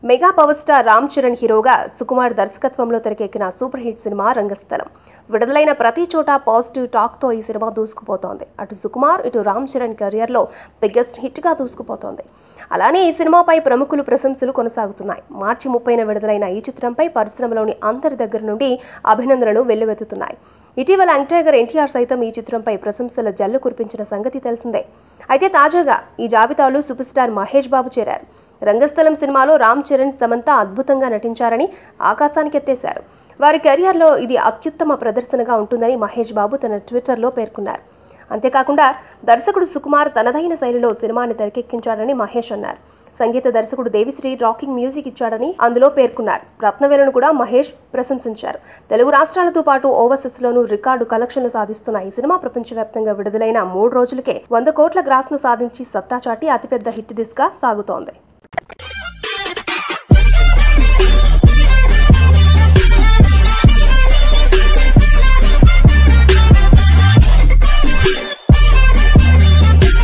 Mega power star Ram Charan హీరోగా సుకుమార్ దర్శకత్వంలో తెరకెక్కిన సూపర్ హిట్ సినిమా రంగస్థలం. విడుదలైన ప్రతి చోట పాజిటివ్ టాక్ తో ఈ సినిమా దూసుకుపోతోంది. అటు సుకుమార్ ఇటు రామ్ చరణ్ కెరియర్ లో బిగ్గెస్ట్ హిట్ గా దూసుకుపోతోంది. అలానే ఈ సినిమాపై ప్రముఖులు ప్రశంసలు కొనసాగుతున్నాయి. మార్చి 30న విడుదలైన ఈ చిత్రంపై పరిశ్రమలోని అందరి దగ్గర నుండి అభినందనలు వెల్లువెత్తుతున్నాయి. ఇటీవల యంగ్ ఎన్టీఆర్ సైతం ఈ చిత్రంపై ప్రశంసల జల్లు కురిపించిన సంగతి తెలిసిందే. అయితే తాజాగా ఈ జాబితాలో సూపర్ స్టార్ మహేష్ బాబు చేరారు. రంగస్థలం సినిమాలో రామ్ చరణ్, సమంత అద్భుతంగా నటించారని ఆకాశానికి ఎత్తేశారు. వారి కెరియర్లో ఇది అత్యుత్తమ ప్రదర్శనగా ఉంటుందని మహేష్ బాబు తన ట్విట్టర్లో పేర్కొన్నారు. అంతేకాకుండా దర్శకుడు సుకుమార్ తనదైన శైలిలో సినిమాని తెరకెక్కించాడని మహేష్ అన్నారు. సంగీత దర్శకుడు దేవి రాకింగ్ మ్యూజిక్ ఇచ్చాడని అందులో పేర్కొన్నారు. రత్నవేలును కూడా మహేష్ ప్రశంసించారు. తెలుగు రాష్ట్రాలతో పాటు ఓవర్సీస్ లోనూ రికార్డు కలెక్షన్లు సాధిస్తున్న ఈ సినిమా ప్రపంచవ్యాప్తంగా విడుదలైన 3 రోజులకే 100 కోట్ల గ్రాస్ ను సాధించి సత్తా చాటి అతిపెద్ద హిట్ దిశగా సాగుతోంది.